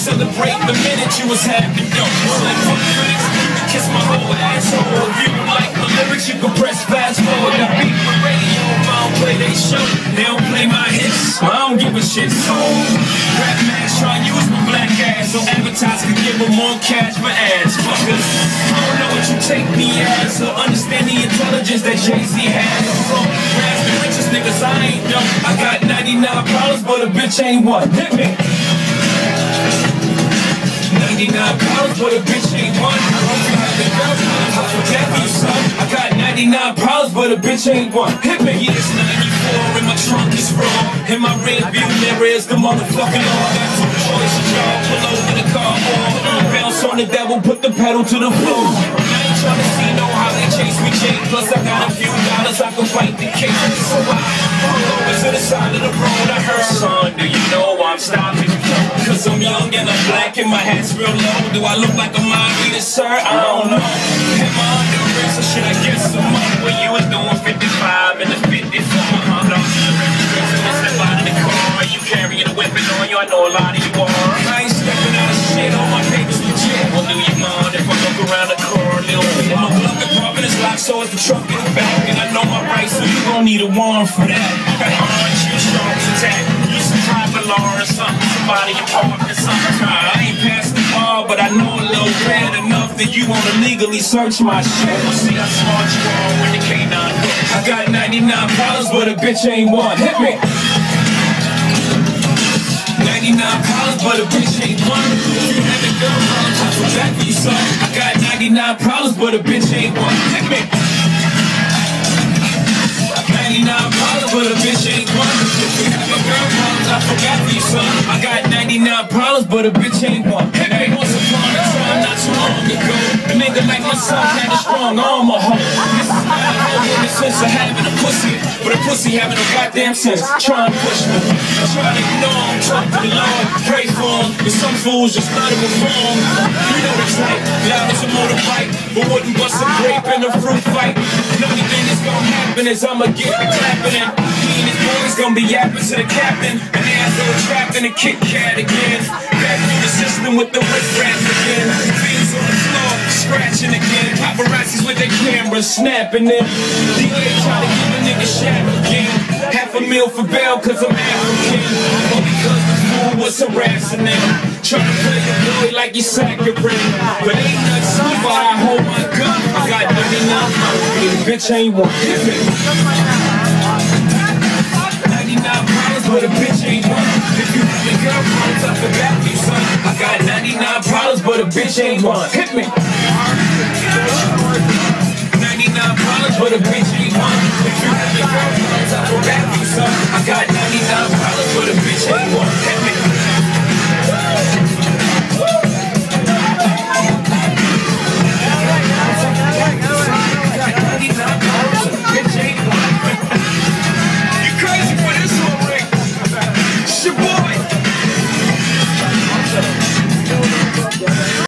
celebrate the minute you was happy. Don't like fuck critics, you can kiss my whole asshole. If you don't like my lyrics, you can press fast forward. I beat my radio, if I don't play they show. They don't play my hits, I don't give a shit. So rap max try and use my black ass so advertisers can give them more cash for ads. Fuckers, I don't know what you take me as, or understand the intelligence that Jay-Z has. I'm from the richest niggas, I ain't dumb. I got 99 problems, but a bitch ain't one. Hit me. 99 problems, but a bitch ain't one. I forget you, son. I got 99 problems, but a bitch ain't one. Hit me. Yeah, it's 94 and my trunk is raw. And my rear view mirror is the motherfucking law. That's a choice, y'all. Pull over the car or bounce on the devil, put the pedal to the floor. I ain't tryna see no how they chase me, Jake. Plus I got a few dollars, I can fight the case. So I pull over to the side of the road. I heard, son, do you know why I'm stopping? Cause I'm young and I'm black and my hat's real low. Do I look like a mind reader, sir? I don't know. Am I under arrest or should I get some money? When you was doing 55 and the 54, step out of the car, you carrying a weapon on you, I know a lot of you are. I ain't stepping out of shit, all my papers legit. Well, do you mind if I look around the car a little bit? My glove compartment is locked, so it's the truck in the back. And I know my rights, so you gon' need a warrant for that. I got orange, you sharks attack. You some private law or something, somebody you parked or something. I ain't passed the bar, but I know a little bad enough that you wanna legally search my shit. See how smart you are when the K9 goes. I got 99 problems, but a bitch ain't one. Hit me. 99 problems, but a bitch ain't one. If you haven't done problems, I forgot for you, son. I got 99 problems, but a bitch ain't one. Hit me. 99 problems, but a bitch ain't one. If you haven't done problems, I forgot for you, son. I got 99 problems, but a bitch ain't one. Hit me. Once upon a time, not too long ago, a nigga like my son had a strong arm or hoe. This is not a hoe in the sense of having a pussy, but a pussy having no goddamn sense. Try and push me, try to ignore him, talk to the Lord, pray for him. But some fools just love to perform. You know the type, loud as a motorbike, but wouldn't bust a grape in a fruit fight. And the only thing that's gonna happen is I'ma get the clapping, and he and his boys gonna be yapping to the captain, and they have to trapped in a Kit Kat again. Back through the system with the whip rats again. Things on the floor, scratching again. Paparazzis with their cameras snapping it. DA try to give a nigga shot again. Half a meal for bail cause I'm African, or because the fool was harassing them. Trying to play your boy like he's saccharine, but ain't nothing so far I hold my gun. I got 99 problems, bitch ain't one. 99 problems, but a bitch ain't one. If you have a girl problems, I forgot you, son. I got 99 problems, but a bitch ain't one. Hit me. 99 problems, but a bitch ain't one. If you have a girl problems, I forgot you, son. I got 99 problems, but a bitch ain't one. Hit me.